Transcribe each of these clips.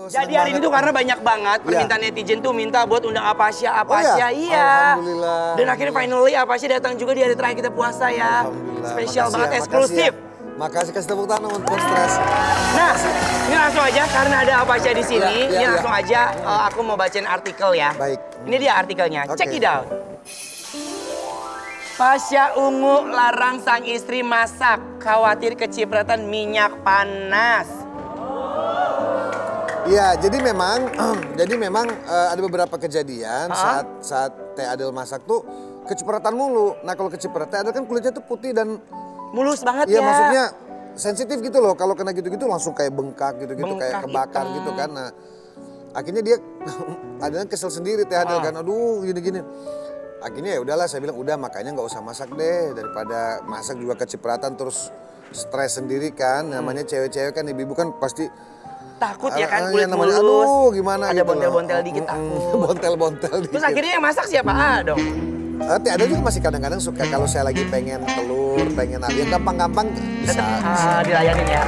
Jadi hari ini tuh karena banyak banget permintaan netizen tuh minta buat undang Apasya, iya. Alhamdulillah. Dan akhirnya finally Apasya datang juga di hari terakhir kita puasa ya. Spesial banget, eksklusif. Makasih, kasih tepuk tangan untuk Stres. Nah, ini langsung aja karena ada Apasya di sini, ini langsung aja aku mau bacain artikel ya. Baik. Ini dia artikelnya, check it out. Pasya Ungu larang sang istri masak, khawatir kecipratan minyak panas. Iya, jadi memang ada beberapa kejadian saat Teh Adel masak tuh kecipratan mulu. Nah kalau kecipratan Teh Adel kan kulitnya tuh putih dan mulus banget ya. Iya maksudnya sensitif gitu loh. Kalau kena gitu-gitu langsung kayak bengkak gitu-gitu, kayak kebakar gitu kan. Nah akhirnya dia Adel kesel sendiri Teh Adel kan, aduh gini-gini. Akhirnya ya udahlah saya bilang udah makanya nggak usah masak deh daripada masak juga kecipratan terus stres sendiri kan. Namanya cewek-cewek kan ibu-ibu kan pasti takut ya kan kulit namanya, mulus. Aduh gimana ada gitu bontel-bontel dikit takut. Bontel-bontel dikit. Terus akhirnya yang masak siapa? Dong. Teh Adel juga masih kadang-kadang suka kalau saya lagi pengen telur, pengen yang gampang-gampang bisa. Dilayanin ya.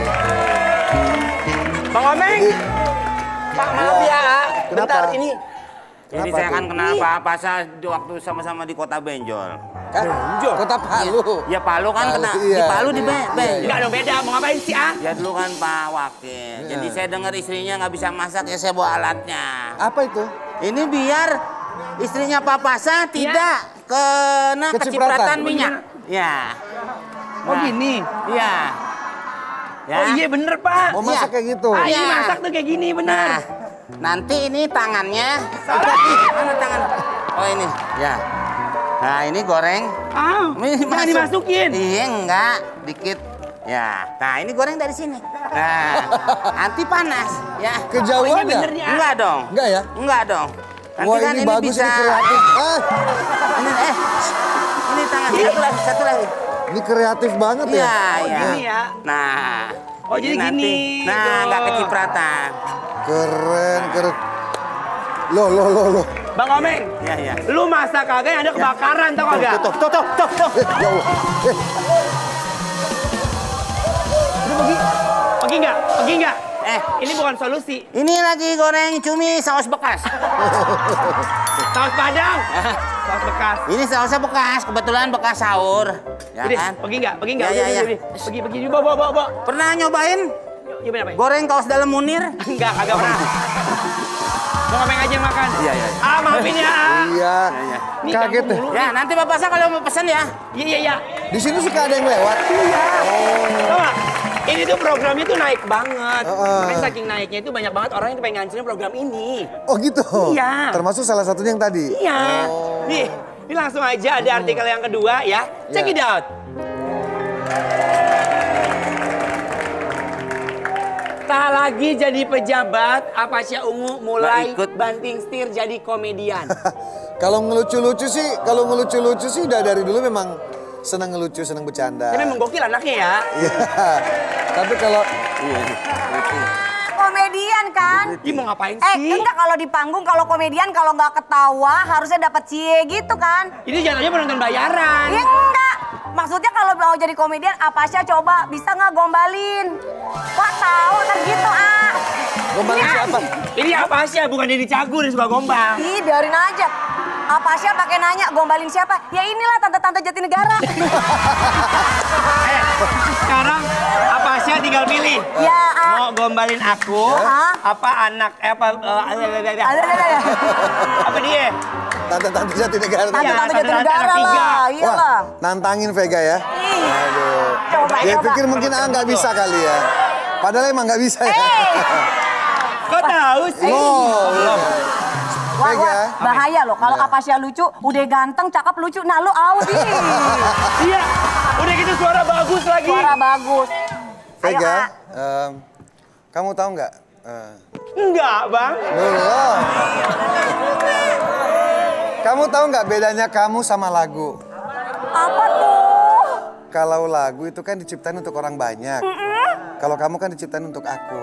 Bang Omeng. Pak maaf ya. Bentar ini. Jadi saya kan kenal Pak Apasya waktu sama-sama di Kota Benjol. Benjol? Kota Palu? Ya Palu kan kena, di Palu di Benjol. Enggak dong beda, mau ngapain sih Ya dulu kan Pak Wakil. Jadi saya dengar istrinya nggak bisa masak ya saya bawa alatnya. Apa itu? Ini biar istrinya Pak Apasya tidak kena kecipratan minyak. Ya. Oh gini? Iya. Ya. Oh iya bener Pak. Mau masak kayak gitu? Ini masak tuh kayak gini bener. Nah, nanti ini tangannya. Mana tangan? Oh ini, ya. Nah ini goreng. Jangan dimasukin. Iya enggak, dikit. Ya, nah ini goreng dari sini. Nah, nanti panas, ya. Kejauhan ya? Enggak dong. Enggak ya? Enggak dong. Nanti wah kan ini bagus, bisa. Ini kreatif. Ini tangan satu lagi. Ini kreatif banget ya? Iya. Gini ya. Nah. Oh jadi nanti, gini. Nah, nggak kecipratan. Keren. Loh. Bang Omeng. Iya. Lu masak kagak ada kebakaran tau kagak? Tuh. Ya Allah. Udah pergi nggak? Ini bukan solusi. Ini lagi goreng cumi saus bekas. Saus Padang. Saus bekas. Ini sausnya bekas, kebetulan bekas sahur. Ya Udah, kan? pergi nggak? Ya. Pergi. Bawa. Pernah nyobain Gimana, Pak? goreng kaos dalam Munir? Enggak, kagak pernah. Mau ngapain aja yang makan? Iya. Maafin ya. Iya. Ini Kaget deh. Ya, nanti Bapak saya kalau mau pesen ya. Iya. Di sini suka ada yang lewat. Iya. Tau gak? Ini tuh programnya tuh naik banget. Makanya saking naiknya itu banyak banget orang yang pengen ngancurin program ini. Oh gitu? Iya. Termasuk salah satunya yang tadi? Iya. Nih, ini langsung aja ada artikel yang kedua ya. Check it out. Tak lagi jadi pejabat, Apasya Ungu mulai banting setir jadi komedian. Kalau ngelucu-lucu sih udah dari dulu memang senang ngelucu, senang bercanda. Dia memang gokil anaknya ya. Iya. Tapi kalau komedian kan? Ih mau ngapain sih? Enggak kalau di panggung kalau komedian kalau nggak ketawa harusnya dapat cie gitu kan? Ini jatuhnya penonton bayaran. Ya enggak. Maksudnya kalau mau jadi komedian Apasya coba bisa nggak gombalin? Kok tahu kan gitu gombalin siapa? Ini Apasya bukan Deddy Cagur yang suka gombal. Ih biarin aja. Apasya pakai nanya gombalin siapa? Ya inilah tante-tante Jatinegara. Sekarang Apasya tinggal pilih. Ya. Mau gombalin aku, apa anak, apa dia? Tante-tante Jatinegara. Tante-tante Jatinegara lah, iyalah. Nantangin Vega ya? Aduh. Dia pikir mungkin nggak bisa kali ya. Padahal emang nggak bisa ya. Kok tahu sih? Wah, bahaya loh. Kalau Apasya lucu, udah ganteng, cakep, lucu. Nah, lu out nih. Iya, udah gitu suara bagus lagi. Suara bagus. Vega, kamu tahu nggak? Enggak, Bang. Belum. Kamu tahu nggak bedanya kamu sama lagu? Apa tuh? Kalau lagu itu kan diciptain untuk orang banyak. Kalau kamu kan diciptain untuk aku.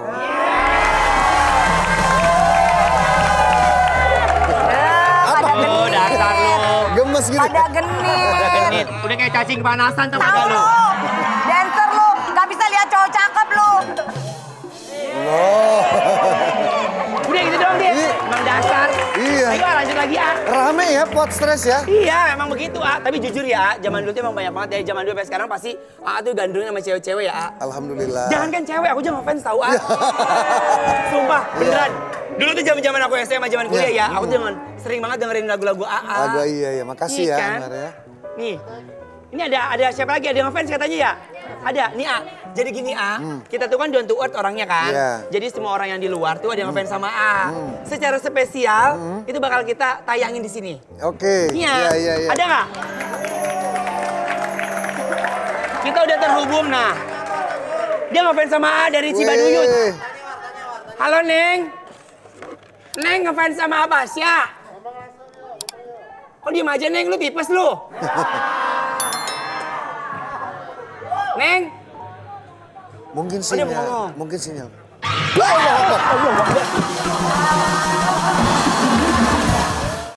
Oh, dasar lu. Gemes gitu. Pada genit. Udah kayak cacing kepanasan tuh Tahu lu. lu. Dancer lu. Gak bisa lihat cowok cakep lu. Loh. Rame ya pot stres ya? Iya, emang begitu, Tapi jujur ya, zaman dulu tuh emang banyak banget. Dari zaman dulu sampai sekarang pasti tuh gandrung sama cewek-cewek ya, Alhamdulillah. Jangan kan cewek, aku juga ngefans tahu, Sumpah, beneran. Dulu tuh zaman aku SMA, zaman kuliah ya, aku tuh sering banget dengerin lagu-lagu AA. Lagu iya, makasih ya, kan? Amar ya. Nih, ini ada siapa lagi? Ada yang ngefans katanya ya? Ada, nih Jadi gini kita tuh kan down to earth orangnya kan. Jadi semua orang yang di luar tuh ada yang ngefans sama Secara spesial itu bakal kita tayangin di sini. Oke. Iya. Ada nggak? Kita udah terhubung Dia ngefans sama dari Cibaduyut. Halo Neng. Neng ngefans sama apa? Sya. Kok diem aja Neng, lu tipes lu. Neng. Mungkin sinyal. Dia mau ngomong. Mungkin sinyal. Allah.